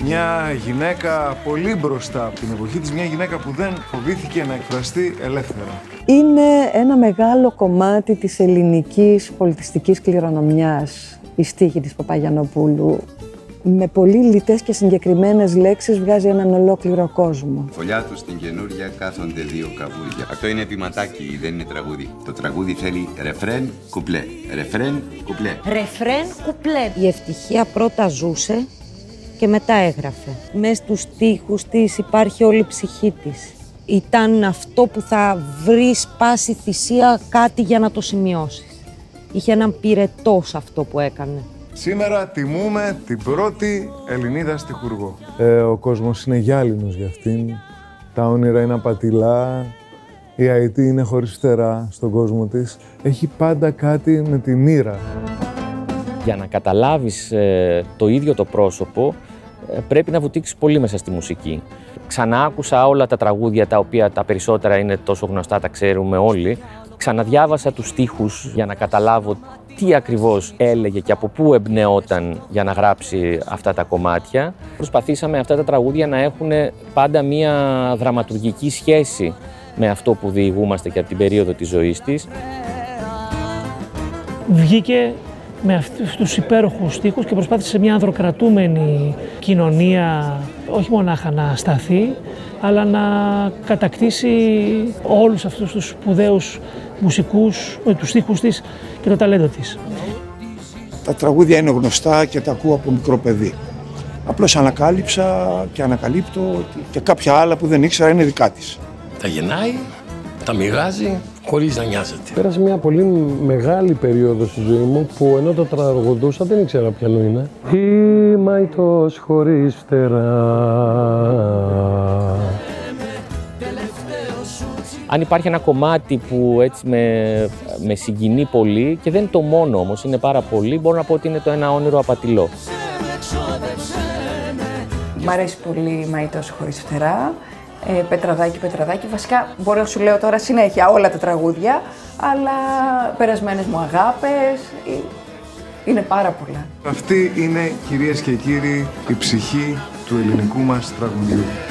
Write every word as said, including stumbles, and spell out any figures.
Μια γυναίκα πολύ μπροστά από την εποχή της, μια γυναίκα που δεν φοβήθηκε να εκφραστεί ελεύθερα. Είναι ένα μεγάλο κομμάτι της ελληνικής πολιτιστικής κληρονομιάς, η στίχη της Παπαγιαννοπούλου. Με πολύ λιτές και συγκεκριμένες λέξεις βγάζει έναν ολόκληρο κόσμο. Φωλιά του στην καινούρια κάθονται δύο καβούρια. Αυτό είναι ποιηματάκι, δεν είναι τραγούδι. Το τραγούδι θέλει ρεφρέν, κουπλέ. Ρεφρέν, κουπλέ. Ρεφρέν, κουπλέ. Η ευτυχία πρώτα ζούσε και μετά έγραφε. Μες στους στίχους της υπάρχει όλη η ψυχή της. Ήταν αυτό που θα βρεις πάση θυσία κάτι για να το σημειώσεις. Είχε έναν πυρετό σε αυτό που έκανε. Σήμερα τιμούμε την πρώτη Ελληνίδα στιχουργό. Ε, ο κόσμος είναι γυάλινος για αυτήν. Τα όνειρα είναι απατηλά. Η Αϊτή είναι χωρίς φτερά στον κόσμο της. Έχει πάντα κάτι με τη μοίρα. Για να καταλάβεις ε, το ίδιο το πρόσωπο, ε, πρέπει να βουτήξεις πολύ μέσα στη μουσική. Ξανά άκουσα όλα τα τραγούδια, τα οποία τα περισσότερα είναι τόσο γνωστά, τα ξέρουμε όλοι. Ξαναδιάβασα τους στίχους για να καταλάβω τι ακριβώς έλεγε και από πού εμπνεόταν για να γράψει αυτά τα κομμάτια. Προσπαθήσαμε αυτά τα τραγούδια να έχουν πάντα μία δραματουργική σχέση με αυτό που διηγούμαστε και από την περίοδο της ζωής της. Βγήκε με αυτούς τους υπέροχους στίχους και προσπάθησε σε μια ανδροκρατούμενη κοινωνία όχι μονάχα να σταθεί, αλλά να κατακτήσει όλους αυτούς τους σπουδαίους μουσικούς, με τους στίχους της και το ταλέντο της. Τα τραγούδια είναι γνωστά και τα ακούω από μικρό παιδί. Απλώς ανακάλυψα και ανακαλύπτω ότι και κάποια άλλα που δεν ήξερα είναι δικά της. Τα γεννάει, τα μοιράζει, χωρίς να νοιάζεται. Πέρασε μια πολύ μεγάλη περίοδο στη ζωή μου που ενώ το τραγουδούσα δεν ήξερα ποιανού είναι. Η μαϊτός χωρίς φτερά. Αν υπάρχει ένα κομμάτι που έτσι με, με συγκινεί πολύ, και δεν είναι το μόνο όμως, είναι πάρα πολύ, μπορώ να πω ότι είναι το Ένα όνειρο απατηλό. Μ' αρέσει πολύ η Μαϊτός χωρίς φτερά. Ε, Πετραδάκι, Πετραδάκι. Βασικά μπορώ να σου λέω τώρα συνέχεια όλα τα τραγούδια, αλλά περασμένες μου αγάπες, είναι πάρα πολλά. Αυτή είναι, κυρίες και κύριοι, η ψυχή του ελληνικού μας τραγουδιού.